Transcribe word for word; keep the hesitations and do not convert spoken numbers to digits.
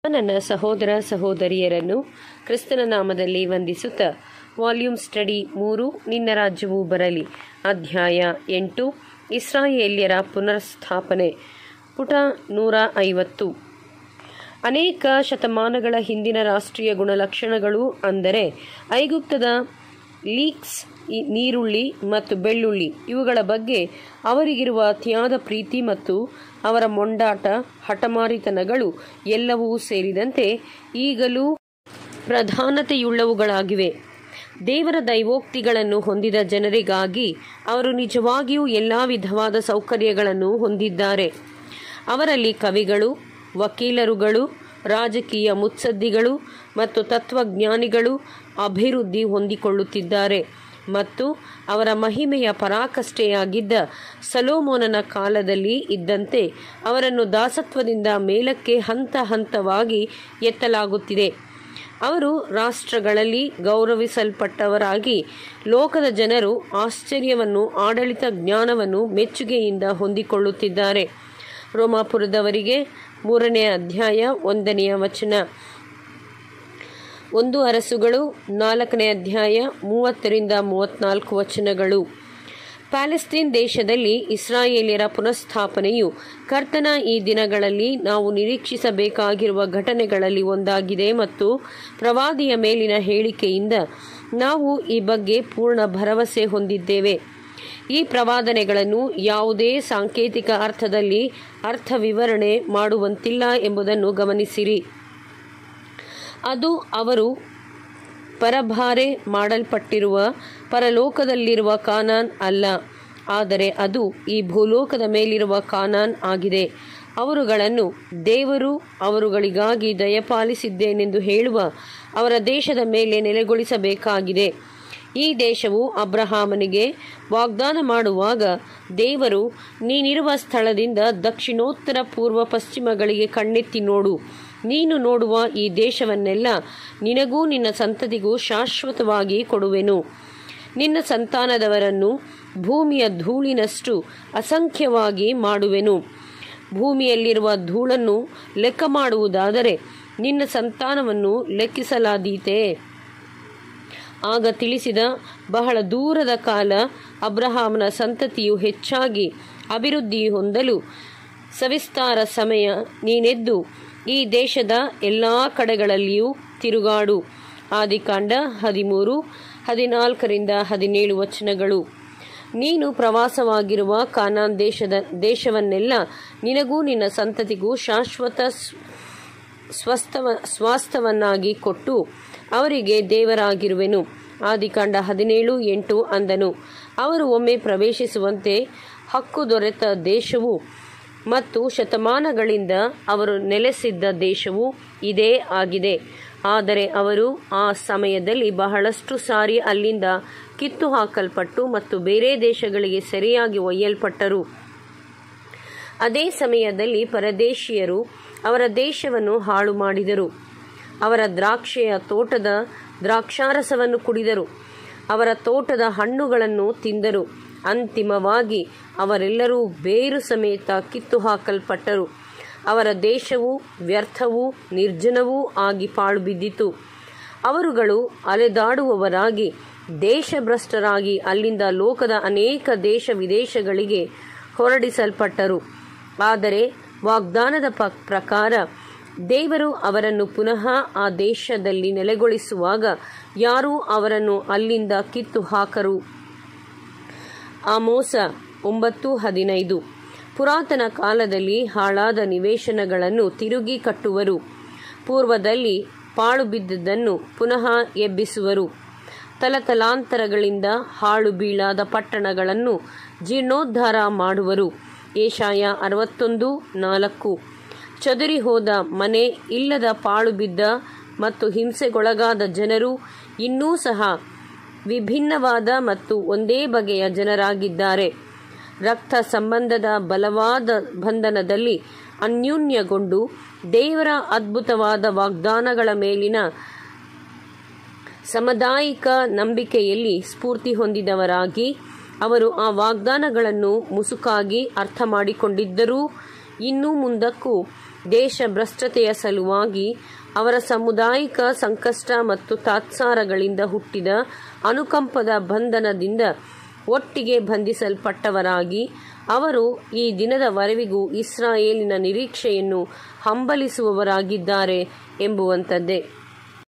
ನನ್ನ ಸಹೋದರ ಸಹೋದರಿಯರನ್ನು ಕ್ರಿಸ್ತನ ನಾಮದಲ್ಲಿ ವಂದಿಸುತ್ತಾ ವಾಲ್ಯೂಮ್ ಸ್ಟಡಿ ಮೂರು ನಿನ್ನ ರಾಜ್ಯವು ಬರಲಿ ಅಧ್ಯಾಯ ಎಂಟು ಇಸ್ರಾಯೇಲ್ಯರ ಪುನರ್ಸ್ಥಾಪನೆ ಪುಟ ನೂರ ಐವತ್ತು. ಅನೇಕ ಶತಮಾನಗಳ ಹಿಂದಿನ ರಾಷ್ಟ್ರೀಯ ಗುಣಲಕ್ಷಣಗಳು ಅಂದರೆ ಐಗುಪ್ತದ ಲೀಕ್ಸ್, ನೀರುಳ್ಳಿ ಮತ್ತು ಬೆಳ್ಳುಳ್ಳಿ ಇವುಗಳ ಬಗ್ಗೆ ಅವರಿಗಿರುವ ಅತಿಯಾದ ಪ್ರೀತಿ ಮತ್ತು ಅವರ ಮೊಂಡಾಟ ಹಠಮಾರಿತನಗಳು ಎಲ್ಲವೂ ಸೇರಿದಂತೆ ಈಗಲೂ ಪ್ರಧಾನತೆಯುಳ್ಳವುಗಳಾಗಿವೆ. ದೇವರ ದೈವೋಕ್ತಿಗಳನ್ನು ಹೊಂದಿದ ಜನರಿಗಾಗಿ ಅವರು ನಿಜವಾಗಿಯೂ ಎಲ್ಲ ವಿಧವಾದ ಸೌಕರ್ಯಗಳನ್ನು ಹೊಂದಿದ್ದಾರೆ. ಅವರಲ್ಲಿ ಕವಿಗಳು, ವಕೀಲರುಗಳು, ರಾಜಕೀಯ ಮುತ್ಸದ್ದಿಗಳು ಮತ್ತು ತತ್ವಜ್ಞಾನಿಗಳು ಅಭಿವೃದ್ಧಿ ಹೊಂದಿಕೊಳ್ಳುತ್ತಿದ್ದಾರೆ ಮತ್ತು ಅವರ ಮಹಿಮೆಯ ಪರಾಕಾಷ್ಠೆಯಾಗಿದ್ದ ಸೊಲೊಮೋನನ ಕಾಲದಲ್ಲಿ ಇದ್ದಂತೆ ಅವರನ್ನು ದಾಸತ್ವದಿಂದ ಮೇಲಕ್ಕೆ ಹಂತ ಹಂತವಾಗಿ ಎತ್ತಲಾಗುತ್ತಿದೆ. ಅವರು ರಾಷ್ಟ್ರಗಳಲ್ಲಿ ಗೌರವಿಸಲ್ಪಟ್ಟವರಾಗಿ ಲೋಕದ ಜನರು ಆಶ್ಚರ್ಯವನ್ನು, ಆಡಳಿತ ಜ್ಞಾನವನ್ನು ಮೆಚ್ಚುಗೆಯಿಂದ ಹೊಂದಿಕೊಳ್ಳುತ್ತಿದ್ದಾರೆ. ರೋಮಾಪುರದವರಿಗೆ ಮೂರನೇ ಅಧ್ಯಾಯ ಒಂದನೆಯ ವಚನ. ಒಂದು ಅರಸುಗಳು ನಾಲ್ಕನೇ ಅಧ್ಯಾಯ ಮೂವತ್ತರಿಂದ ಮೂವತ್ತ್ನಾಲ್ಕು ವಚನಗಳು. ಪ್ಯಾಲೆಸ್ತೀನ್ ದೇಶದಲ್ಲಿ ಇಸ್ರಾಯೇಲ್ಯರ ಪುನಃಸ್ಥಾಪನೆಯು ಕರ್ತನ ಈ ದಿನಗಳಲ್ಲಿ ನಾವು ನಿರೀಕ್ಷಿಸಬೇಕಾಗಿರುವ ಘಟನೆಗಳಲ್ಲಿ ಒಂದಾಗಿದೆ ಮತ್ತು ಪ್ರವಾದಿಯ ಮೇಲಿನ ಹೇಳಿಕೆಯಿಂದ ನಾವು ಈ ಬಗ್ಗೆ ಪೂರ್ಣ ಭರವಸೆ ಹೊಂದಿದ್ದೇವೆ. ಈ ಪ್ರವಾದನೆಗಳನ್ನು ಯಾವುದೇ ಸಾಂಕೇತಿಕ ಅರ್ಥದಲ್ಲಿ ಅರ್ಥ ವಿವರಣೆ ಮಾಡುವಂತಿಲ್ಲ ಎಂಬುದನ್ನು ಗಮನಿಸಿರಿ. ಅದು ಅವರು ಪರಭಾರೆ ಮಾಡಲ್ಪಟ್ಟಿರುವ ಪರಲೋಕದಲ್ಲಿರುವ ಕಾನಾನ್ ಅಲ್ಲ, ಆದರೆ ಅದು ಈ ಭೂಲೋಕದ ಮೇಲಿರುವ ಕಾನಾನ್ ಆಗಿದೆ. ಅವರುಗಳನ್ನು ದೇವರು ಅವರುಗಳಿಗಾಗಿ ದಯಪಾಲಿಸಿದ್ದೇನೆಂದು ಹೇಳುವ ಅವರ ದೇಶದ ಮೇಲೆ ನೆಲೆಗೊಳಿಸಬೇಕಾಗಿದೆ. ಈ ದೇಶವು ಅಬ್ರಹಾಮನಿಗೆ ವಾಗ್ದಾನ ಮಾಡುವಾಗ ದೇವರು, ನೀನಿರುವ ಸ್ಥಳದಿಂದ ದಕ್ಷಿಣೋತ್ತರ ಪೂರ್ವ ಪಶ್ಚಿಮಗಳಿಗೆ ಕಣ್ಣೆತ್ತಿ ನೋಡು, ನೀನು ನೋಡುವ ಈ ದೇಶವನ್ನೆಲ್ಲ ನಿನಗೂ ನಿನ್ನ ಸಂತತಿಗೂ ಶಾಶ್ವತವಾಗಿ ಕೊಡುವೆನು. ನಿನ್ನ ಸಂತಾನದವರನ್ನು ಭೂಮಿಯ ಧೂಳಿನಷ್ಟು ಅಸಂಖ್ಯವಾಗಿ ಮಾಡುವೆನು. ಭೂಮಿಯಲ್ಲಿರುವ ಧೂಳನ್ನು ಲೆಕ್ಕ ಮಾಡುವುದಾದರೆ ನಿನ್ನ ಸಂತಾನವನ್ನು ಲೆಕ್ಕಿಸಲಾದೀತೆ. ಆಗ ತಿಳಿಸಿದ ಬಹಳ ದೂರದ ಕಾಲ ಅಬ್ರಹಾಮನ ಸಂತತಿಯು ಹೆಚ್ಚಾಗಿ ಅಭಿವೃದ್ಧಿ ಹೊಂದಲು ಸವಿಸ್ತಾರ ಸಮಯ. ನೀನೆದ್ದು ಈ ದೇಶದ ಎಲ್ಲ ಕಡೆಗಳಲ್ಲಿಯೂ ತಿರುಗಾಡು. ಆದಿಕಾಂಡ ಹದಿಮೂರು ಹದಿನಾಲ್ಕರಿಂದ ಹದಿನೇಳು ವಚನಗಳು. ನೀನು ಪ್ರವಾಸವಾಗಿರುವ ಕಾನಾನ್ ದೇಶದ ದೇಶವನ್ನೆಲ್ಲ ನಿನಗೂ ನಿನ್ನ ಸಂತತಿಗೂ ಶಾಶ್ವತ ಸ್ವಸ್ಥವ ಸ್ವಾಸ್ಥವನ್ನಾಗಿ ಕೊಟ್ಟು ಅವರಿಗೆ ದೇವರಾಗಿರುವೆನು. ಆದಿಕಾಂಡ ಹದಿನೇಳು ಎಂಟು ಅಂದನು. ಅವರು ಒಮ್ಮೆ ಪ್ರವೇಶಿಸುವಂತೆ ಹಕ್ಕು ದೊರೆತ ದೇಶವು ಮತ್ತು ಶತಮಾನಗಳಿಂದ ಅವರು ನೆಲೆಸಿದ್ದ ದೇಶವು ಇದೇ ಆಗಿದೆ. ಆದರೆ ಅವರು ಆ ಸಮಯದಲ್ಲಿ ಬಹಳಷ್ಟು ಸಾರಿ ಅಲ್ಲಿಂದ ಕಿತ್ತು ಹಾಕಲ್ಪಟ್ಟು ಮತ್ತು ಬೇರೆ ದೇಶಗಳಿಗೆ ಸರಿಯಾಗಿ ಒಯ್ಯಲ್ಪಟ್ಟರು. ಅದೇ ಸಮಯದಲ್ಲಿ ಪರದೇಶೀಯರು ಅವರ ದೇಶವನ್ನು ಹಾಳು ಮಾಡಿದರು. ಅವರ ದ್ರಾಕ್ಷೆಯ ತೋಟದ ದ್ರಾಕ್ಷಾರಸವನ್ನು ಕುಡಿದರು, ಅವರ ತೋಟದ ಹಣ್ಣುಗಳನ್ನು ತಿಂದರು. ಅಂತಿಮವಾಗಿ ಅವರೆಲ್ಲರೂ ಬೇರು ಸಮೇತ ಕಿತ್ತು ಹಾಕಲ್ಪಟ್ಟರು. ಅವರ ದೇಶವು ವ್ಯರ್ಥವೂ ನಿರ್ಜನವೂ ಆಗಿ ಪಾಳು ಬಿದ್ದಿತು. ಅವರುಗಳು ಅಲೆದಾಡುವವರಾಗಿ ದೇಶಭ್ರಷ್ಟರಾಗಿ ಅಲ್ಲಿಂದ ಲೋಕದ ಅನೇಕ ದೇಶ ವಿದೇಶಗಳಿಗೆ ಹೊರಡಿಸಲ್ಪಟ್ಟರು. ಆದರೆ ವಾಗ್ದಾನದ ಪ ಪ್ರಕಾರ ದೇವರು ಅವರನ್ನು ಪುನಃ ಆ ದೇಶದಲ್ಲಿ ನೆಲೆಗೊಳಿಸುವಾಗ ಯಾರೂ ಅವರನ್ನು ಅಲ್ಲಿಂದ ಕಿತ್ತು ಹಾಕರು. ಆಮೋಸ ಒಂಬತ್ತು ಹದಿನೈದು. ಪುರಾತನ ಕಾಲದಲ್ಲಿ ಹಾಳಾದ ನಿವೇಶನಗಳನ್ನು ತಿರುಗಿ ಕಟ್ಟುವರು, ಪೂರ್ವದಲ್ಲಿ ಪಾಳು ಬಿದ್ದದ್ದನ್ನು ಪುನಃ ಎಬ್ಬಿಸುವರು. ತಲತಲಾಂತರಗಳಿಂದ ಹಾಳು ಬೀಳಾದ ಪಟ್ಟಣಗಳನ್ನು ಜೀರ್ಣೋದ್ಧಾರ ಮಾಡುವರು. ಯೆಶಾಯ ಅರವತ್ತೊಂದು ನಾಲ್ಕು. ಚದುರಿ ಹೋದ ಮನೆ, ಇಲ್ಲದ ಪಾಳು ಬಿದ್ದ ಮತ್ತು ಹಿಂಸೆಗೊಳಗಾದ ಜನರು ಇನ್ನೂ ಸಹ ವಿಭಿನ್ನವಾದ ಮತ್ತು ಒಂದೇ ಬಗೆಯ ಜನರಾಗಿದ್ದಾರೆ. ರಕ್ತ ಸಂಬಂಧದ ಬಲವಾದ ಬಂಧನದಲ್ಲಿ ಅನ್ಯೂನ್ಯಗೊಂಡು ದೇವರ ಅದ್ಭುತವಾದ ವಾಗ್ದಾನಗಳ ಮೇಲಿನ ಸಾಮುದಾಯಿಕ ನಂಬಿಕೆಯಲ್ಲಿ ಸ್ಫೂರ್ತಿ ಹೊಂದಿದವರಾಗಿ ಅವರು ಆ ವಾಗ್ದಾನಗಳನ್ನು ಮುಸುಕಾಗಿ ಅರ್ಥ ಮಾಡಿಕೊಂಡಿದ್ದರೂ ಇನ್ನೂ ಮುಂದಕ್ಕೂ ದೇಶ ಭ್ರಷ್ಟತೆಯ ಸಲುವಾಗಿ ಅವರ ಸಾಮುದಾಯಿಕ ಸಂಕಷ್ಟ ಮತ್ತು ತಾತ್ಸಾರಗಳಿಂದ ಹುಟ್ಟಿದ ಅನುಕಂಪದ ಬಂಧನದಿಂದ ಒಟ್ಟಿಗೆ ಬಂಧಿಸಲ್ಪಟ್ಟವರಾಗಿ ಅವರು ಈ ದಿನದವರೆವಿಗೂ ಇಸ್ರಾಯೇಲಿನ ನಿರೀಕ್ಷೆಯನ್ನು ಹಂಬಲಿಸುವವರಾಗಿದ್ದಾರೆ ಎಂಬುವಂಥದ್ದೇ.